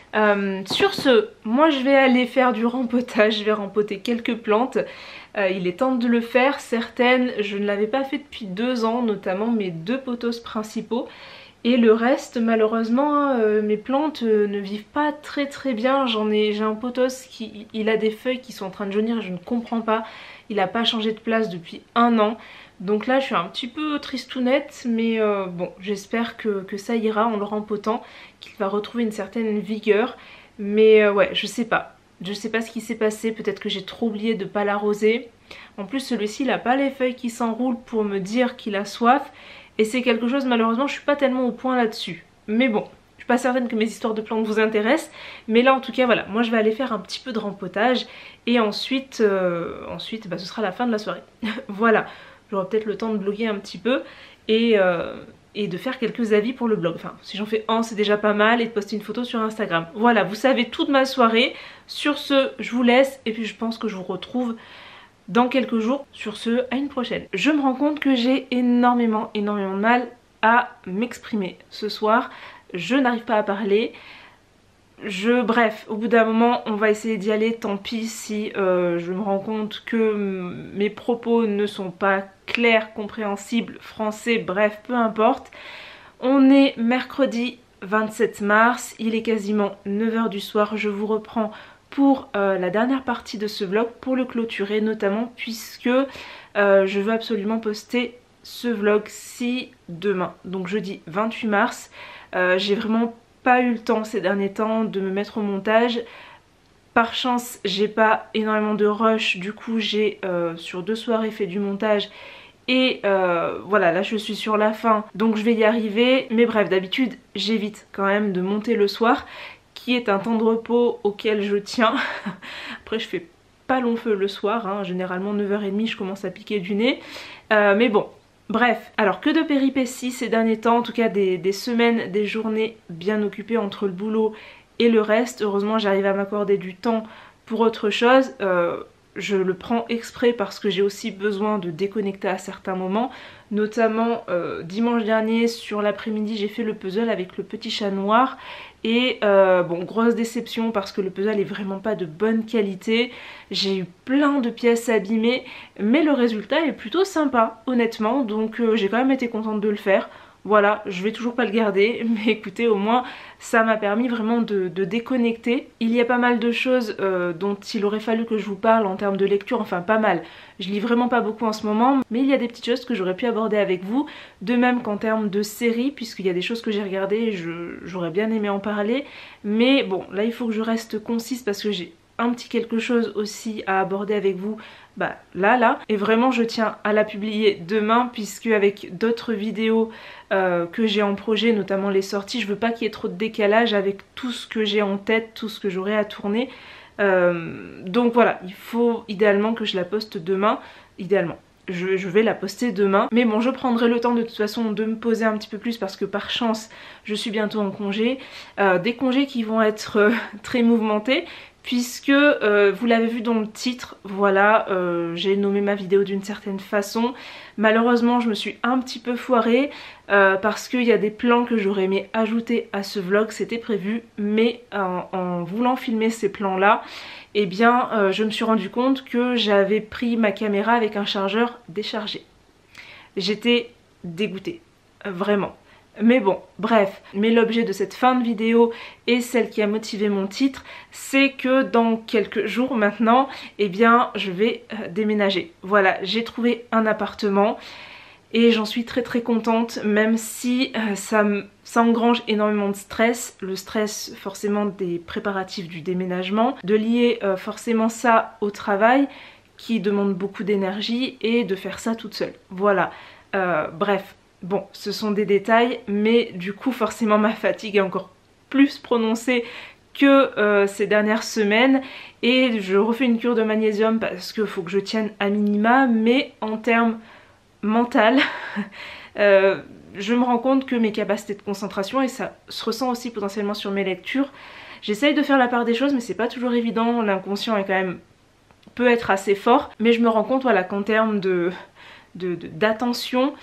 Sur ce, moi je vais aller faire du rempotage, je vais rempoter quelques plantes. Il est temps de le faire, certaines je ne l'avais pas fait depuis 2 ans, notamment mes 2 pothos principaux. Et le reste malheureusement mes plantes ne vivent pas très très bien. J'ai un pothos qui il a des feuilles qui sont en train de jaunir et je ne comprends pas. Il n'a pas changé de place depuis 1 an. Donc là je suis un petit peu tristounette mais bon j'espère que ça ira en le rempotant, qu'il va retrouver une certaine vigueur. Mais ouais je sais pas. Je sais pas ce qui s'est passé, peut-être que j'ai trop oublié de pas l'arroser. En plus celui-ci il a pas les feuilles qui s'enroulent pour me dire qu'il a soif. Et c'est quelque chose, malheureusement, je suis pas tellement au point là-dessus. Mais bon, je suis pas certaine que mes histoires de plantes vous intéressent. Mais là, en tout cas, voilà, moi je vais aller faire un petit peu de rempotage. Et ensuite, bah, ce sera la fin de la soirée. Voilà, j'aurai peut-être le temps de bloguer un petit peu. Et de faire quelques avis pour le blog. Enfin, si j'en fais un, c'est déjà pas mal. Et de poster une photo sur Instagram. Voilà, vous savez toute ma soirée. Sur ce, je vous laisse. Et puis je pense que je vous retrouve dans quelques jours. Sur ce, à une prochaine. Je me rends compte que j'ai énormément de mal à m'exprimer ce soir. Je n'arrive pas à parler. Bref, au bout d'un moment, on va essayer d'y aller. Tant pis si je me rends compte que mes propos ne sont pas clairs, compréhensibles, français, bref, peu importe. On est mercredi 27 mars. Il est quasiment 9 h du soir. Je vous reprends pour la dernière partie de ce vlog pour le clôturer notamment puisque je veux absolument poster ce vlog-ci demain, donc jeudi 28 mars. J'ai vraiment pas eu le temps ces derniers temps de me mettre au montage. Par chance j'ai pas énormément de rush, du coup j'ai sur 2 soirées fait du montage. Et voilà, là je suis sur la fin donc je vais y arriver. Mais bref, d'habitude j'évite quand même de monter le soir, qui est un temps de repos auquel je tiens. Après je fais pas long feu le soir, hein. Généralement 9 h 30 je commence à piquer du nez. Mais bon, bref. Alors que de péripéties ces derniers temps, en tout cas des semaines, des journées bien occupées entre le boulot et le reste. Heureusement j'arrive à m'accorder du temps pour autre chose. Je le prends exprès parce que j'ai aussi besoin de déconnecter à certains moments. Notamment dimanche dernier sur l'après-midi j'ai fait le puzzle avec le petit chat noir. Et bon, grosse déception parce que le puzzle est vraiment pas de bonne qualité. J'ai eu plein de pièces abîmées, mais le résultat est plutôt sympa honnêtement. Donc j'ai quand même été contente de le faire. Voilà, je vais toujours pas le garder, mais écoutez, au moins ça m'a permis vraiment de déconnecter. Il y a pas mal de choses dont il aurait fallu que je vous parle en termes de lecture, enfin pas mal. Je lis vraiment pas beaucoup en ce moment, mais il y a des petites choses que j'aurais pu aborder avec vous. De même qu'en termes de séries, puisqu'il y a des choses que j'ai regardées, j'aurais bien aimé en parler. Mais bon, là il faut que je reste concise parce que j'ai un petit quelque chose aussi à aborder avec vous, bah là. Et vraiment je tiens à la publier demain, puisque avec d'autres vidéos que j'ai en projet, notamment les sorties, je veux pas qu'il y ait trop de décalage avec tout ce que j'ai en tête, tout ce que j'aurai à tourner. Donc voilà, il faut idéalement que je la poste demain, idéalement. Je vais la poster demain, mais bon, je prendrai le temps de toute façon de me poser un petit peu plus, parce que par chance je suis bientôt en congé, des congés qui vont être très mouvementés, puisque vous l'avez vu dans le titre, voilà, j'ai nommé ma vidéo d'une certaine façon. Malheureusement je me suis un petit peu foirée, parce qu'il y a des plans que j'aurais aimé ajouter à ce vlog, c'était prévu, mais en voulant filmer ces plans là, eh bien je me suis rendu compte que j'avais pris ma caméra avec un chargeur déchargé. J'étais dégoûtée, vraiment. Mais bon, bref, mais l'objet de cette fin de vidéo et celle qui a motivé mon titre, c'est que dans quelques jours maintenant, eh bien je vais déménager. Voilà, j'ai trouvé un appartement et j'en suis très contente, même si ça engrange énormément de stress. Le stress forcément des préparatifs du déménagement, de lier forcément ça au travail qui demande beaucoup d'énergie et de faire ça toute seule. Voilà, bref. Bon, ce sont des détails, mais du coup forcément ma fatigue est encore plus prononcée que ces dernières semaines, et je refais une cure de magnésium parce qu'il faut que je tienne à minima, mais en termes mental, je me rends compte que mes capacités de concentration, et ça se ressent aussi potentiellement sur mes lectures, j'essaye de faire la part des choses mais c'est pas toujours évident, l'inconscient est quand même peut être assez fort, mais je me rends compte voilà qu'en termes d'attention,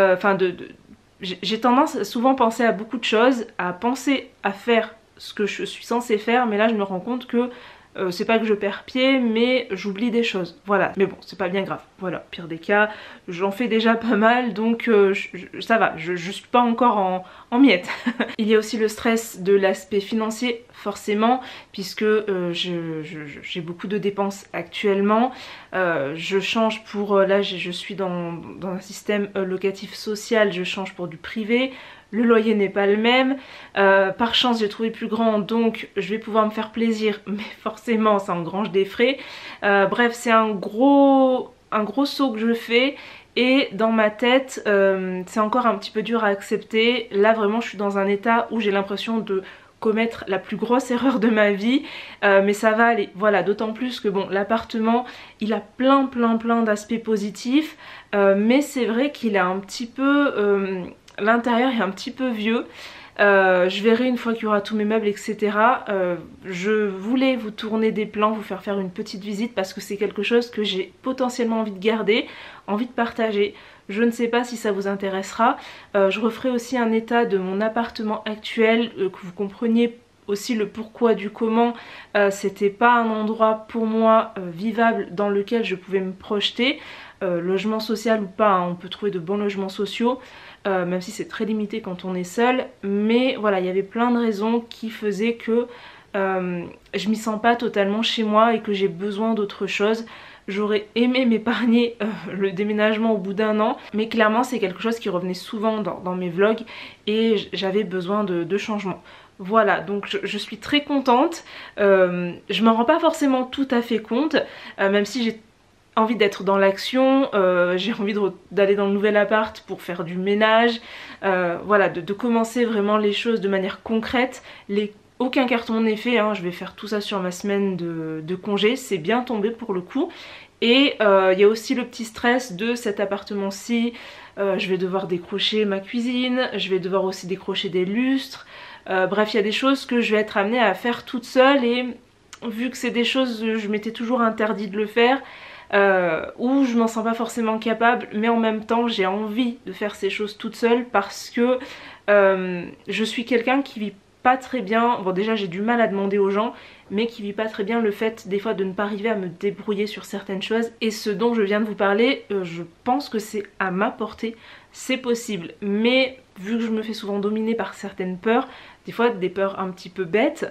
j'ai tendance à souvent penser à beaucoup de choses, à penser à faire ce que je suis censée faire, mais là je me rends compte que c'est pas que je perds pied, mais j'oublie des choses, voilà. Mais bon, c'est pas bien grave, voilà, pire des cas, j'en fais déjà pas mal, donc ça va, je suis pas encore en miettes. Il y a aussi le stress de l'aspect financier, forcément, puisque j'ai beaucoup de dépenses actuellement. Je change pour, là je suis dans un système locatif social, je change pour du privé. Le loyer n'est pas le même, par chance j'ai trouvé plus grand, donc je vais pouvoir me faire plaisir, mais forcément ça engrange des frais. Bref, c'est un gros saut que je fais, et dans ma tête c'est encore un petit peu dur à accepter. Là vraiment je suis dans un état où j'ai l'impression de commettre la plus grosse erreur de ma vie, mais ça va aller, voilà, d'autant plus que bon, l'appartement il a plein d'aspects positifs, mais c'est vrai qu'il a un petit peu... l'intérieur est un petit peu vieux, je verrai une fois qu'il y aura tous mes meubles, etc. Je voulais vous tourner des plans, vous faire une petite visite, parce que c'est quelque chose que j'ai potentiellement envie de garder, envie de partager. Je ne sais pas si ça vous intéressera. Je referai aussi un état de mon appartement actuel, que vous compreniez aussi le pourquoi du comment. C'était pas un endroit pour moi vivable dans lequel je pouvais me projeter. Logement social ou pas, hein, on peut trouver de bons logements sociaux, même si c'est très limité quand on est seul, mais voilà, il y avait plein de raisons qui faisaient que je m'y sens pas totalement chez moi et que j'ai besoin d'autre chose. J'aurais aimé m'épargner le déménagement au bout d'un an, mais clairement c'est quelque chose qui revenait souvent dans mes vlogs, et j'avais besoin de changement. Voilà, donc je suis très contente, je m'en rends pas forcément tout à fait compte, même si j'ai envie d'être dans l'action, j'ai envie d'aller dans le nouvel appart pour faire du ménage, voilà, de commencer vraiment les choses de manière concrète. Aucun carton n'est fait, hein, je vais faire tout ça sur ma semaine de congé, c'est bien tombé pour le coup. Et il y a aussi le petit stress de cet appartement-ci, je vais devoir décrocher ma cuisine, je vais devoir aussi décrocher des lustres, bref, il y a des choses que je vais être amenée à faire toute seule, et vu que c'est des choses, je m'étais toujours interdit de le faire, où je m'en sens pas forcément capable, mais en même temps j'ai envie de faire ces choses toute seule, parce que je suis quelqu'un qui vit pas très bien, bon déjà j'ai du mal à demander aux gens, mais qui vit pas très bien le fait des fois de ne pas arriver à me débrouiller sur certaines choses, et ce dont je viens de vous parler, je pense que c'est à ma portée, c'est possible, mais vu que je me fais souvent dominer par certaines peurs, des fois des peurs un petit peu bêtes,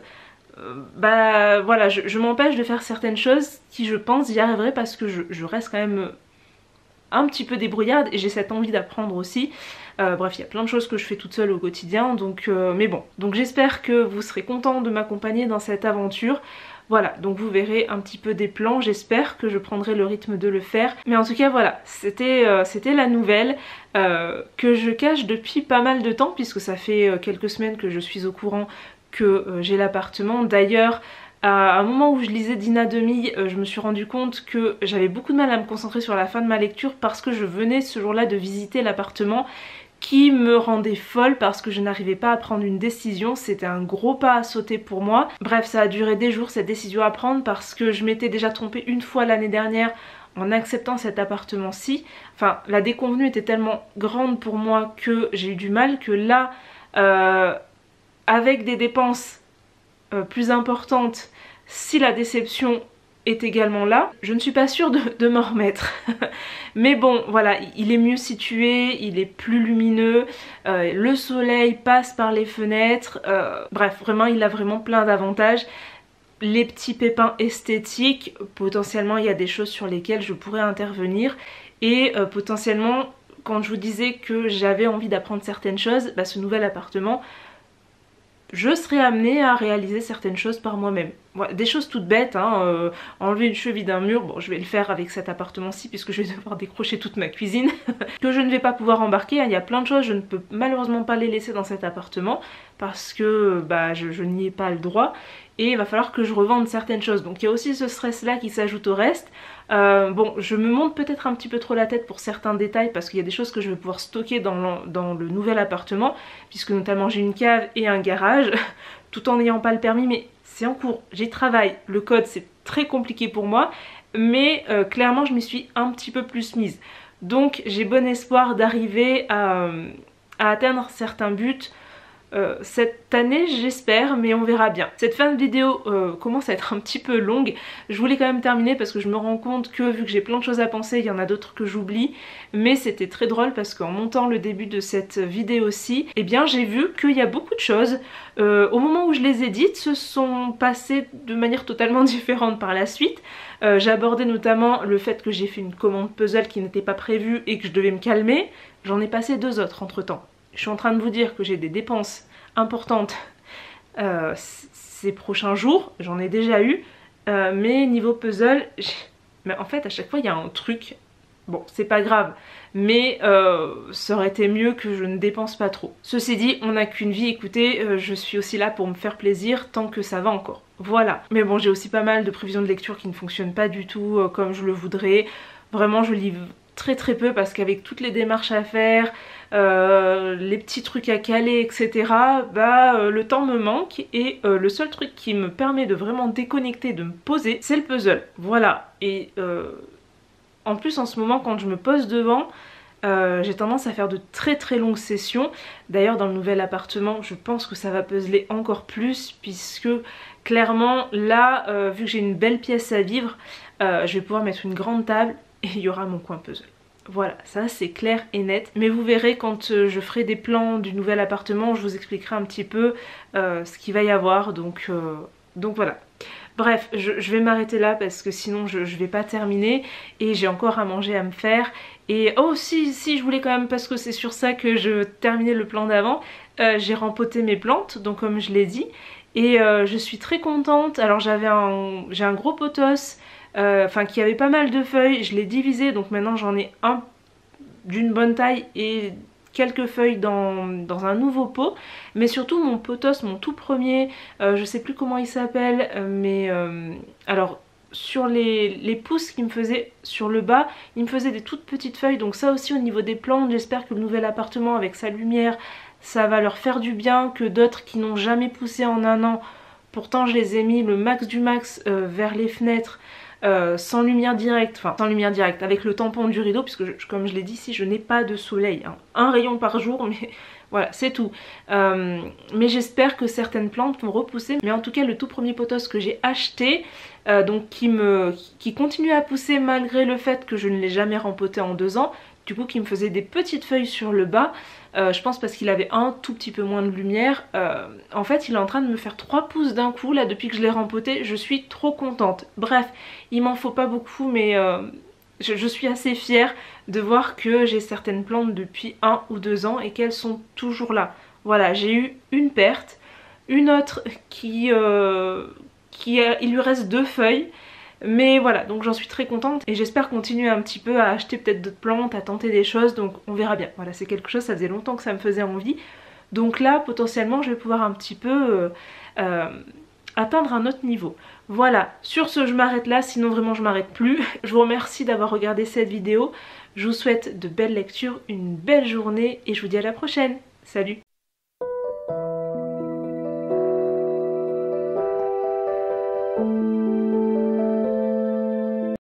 bah voilà, je m'empêche de faire certaines choses qui je pense y arriverai, parce que je reste quand même un petit peu débrouillarde et j'ai cette envie d'apprendre aussi. Bref, il y a plein de choses que je fais toute seule au quotidien, donc mais bon. Donc j'espère que vous serez contents de m'accompagner dans cette aventure. Voilà, donc vous verrez un petit peu des plans, j'espère que je prendrai le rythme de le faire. Mais en tout cas voilà, c'était la nouvelle que je cache depuis pas mal de temps, puisque ça fait quelques semaines que je suis au courant que j'ai l'appartement. D'ailleurs, à un moment où je lisais Dina Demi, je me suis rendu compte que j'avais beaucoup de mal à me concentrer sur la fin de ma lecture parce que je venais ce jour-là de visiter l'appartement, qui me rendait folle parce que je n'arrivais pas à prendre une décision. C'était un gros pas à sauter pour moi. Bref, ça a duré des jours cette décision à prendre parce que je m'étais déjà trompée une fois l'année dernière en acceptant cet appartement-ci. Enfin, la déconvenue était tellement grande pour moi que j'ai eu du mal, que là, avec des dépenses plus importantes, si la déception est également là, je ne suis pas sûre de m'en remettre. Mais bon, voilà, il est mieux situé, il est plus lumineux, le soleil passe par les fenêtres, bref, vraiment, il a vraiment plein d'avantages. Les petits pépins esthétiques, potentiellement il y a des choses sur lesquelles je pourrais intervenir, et potentiellement, quand je vous disais que j'avais envie d'apprendre certaines choses, bah, ce nouvel appartement, je serai amenée à réaliser certaines choses par moi-même. Voilà, des choses toutes bêtes, hein, enlever une cheville d'un mur, bon je vais le faire avec cet appartement-ci puisque je vais devoir décrocher toute ma cuisine, que je ne vais pas pouvoir embarquer, hein. Il y a plein de choses, je ne peux malheureusement pas les laisser dans cet appartement parce que bah, je n'y ai pas le droit, et il va falloir que je revende certaines choses. Donc il y a aussi ce stress là qui s'ajoute au reste. Bon, je me monte peut-être un petit peu trop la tête pour certains détails parce qu'il y a des choses que je vais pouvoir stocker dans le nouvel appartement, puisque notamment j'ai une cave et un garage, tout en n'ayant pas le permis, mais c'est en cours, j'y travaille. Le code c'est très compliqué pour moi, mais clairement je m'y suis un petit peu plus mise. Donc j'ai bon espoir d'arriver à atteindre certains buts cette année, j'espère, mais on verra bien. Cette fin de vidéo commence à être un petit peu longue. Je voulais quand même terminer parce que je me rends compte que vu que j'ai plein de choses à penser, il y en a d'autres que j'oublie. Mais c'était très drôle parce qu'en montant le début de cette vidéo-ci, eh bien j'ai vu qu'il y a beaucoup de choses. Au moment où je les édite, se sont passées de manière totalement différente par la suite. J'ai abordé notamment le fait que j'ai fait une commande puzzle qui n'était pas prévue et que je devais me calmer. J'en ai passé 2 autres entre temps. Je suis en train de vous dire que j'ai des dépenses importantes ces prochains jours, j'en ai déjà eu, mais niveau puzzle, mais en fait à chaque fois il y a un truc, bon c'est pas grave, mais ça aurait été mieux que je ne dépense pas trop. Ceci dit, on n'a qu'une vie, écoutez, je suis aussi là pour me faire plaisir tant que ça va encore. Voilà, mais bon j'ai aussi pas mal de prévisions de lecture qui ne fonctionnent pas du tout comme je le voudrais. Vraiment je lis très peu parce qu'avec toutes les démarches à faire, les petits trucs à caler, etc. Bah le temps me manque, et le seul truc qui me permet de vraiment déconnecter, de me poser, c'est le puzzle. Voilà, et en plus en ce moment quand je me pose devant, j'ai tendance à faire de très longues sessions. D'ailleurs dans le nouvel appartement je pense que ça va puzzler encore plus, puisque clairement là vu que j'ai une belle pièce à vivre, je vais pouvoir mettre une grande table et il y aura mon coin puzzle. Voilà, ça c'est clair et net. Mais vous verrez quand je ferai des plans du nouvel appartement, je vous expliquerai un petit peu ce qu'il va y avoir. Donc voilà. Bref, je vais m'arrêter là parce que sinon je vais pas terminer. Et j'ai encore à manger à me faire. Et oh si je voulais quand même, parce que c'est sur ça que je terminais le plan d'avant, j'ai rempoté mes plantes, donc comme je l'ai dit. Et je suis très contente. Alors j'ai un gros pothos, enfin qui avait pas mal de feuilles, je l'ai divisé, donc maintenant j'en ai un d'une bonne taille et quelques feuilles dans un nouveau pot. Mais surtout mon pothos, mon tout premier, je sais plus comment il s'appelle, mais alors sur les pousses qu'il me faisait sur le bas, il me faisait des toutes petites feuilles, donc ça aussi au niveau des plantes, j'espère que le nouvel appartement avec sa lumière, ça va leur faire du bien, que d'autres qui n'ont jamais poussé en un an, pourtant je les ai mis le max du max vers les fenêtres, sans lumière directe, enfin sans lumière directe, avec le tampon du rideau, puisque comme je l'ai dit ici, je n'ai pas de soleil, hein. Un rayon par jour, mais voilà, c'est tout. Mais j'espère que certaines plantes vont repousser. Mais en tout cas, le tout premier pothos que j'ai acheté, donc qui continue à pousser malgré le fait que je ne l'ai jamais rempoté en 2 ans, du coup qui me faisait des petites feuilles sur le bas, je pense parce qu'il avait un tout petit peu moins de lumière. En fait il est en train de me faire 3 pouces d'un coup là depuis que je l'ai rempoté, je suis trop contente. Bref, il m'en faut pas beaucoup, mais je suis assez fière de voir que j'ai certaines plantes depuis 1 ou 2 ans et qu'elles sont toujours là. Voilà, j'ai eu une perte, une autre qui il lui reste 2 feuilles. Mais voilà, donc j'en suis très contente et j'espère continuer un petit peu à acheter peut-être d'autres plantes, à tenter des choses, donc on verra bien. Voilà, c'est quelque chose, ça faisait longtemps que ça me faisait envie. Donc là, potentiellement, je vais pouvoir un petit peu atteindre un autre niveau. Voilà, sur ce, je m'arrête là, sinon vraiment je m'arrête plus. Je vous remercie d'avoir regardé cette vidéo. Je vous souhaite de belles lectures, une belle journée et je vous dis à la prochaine. Salut!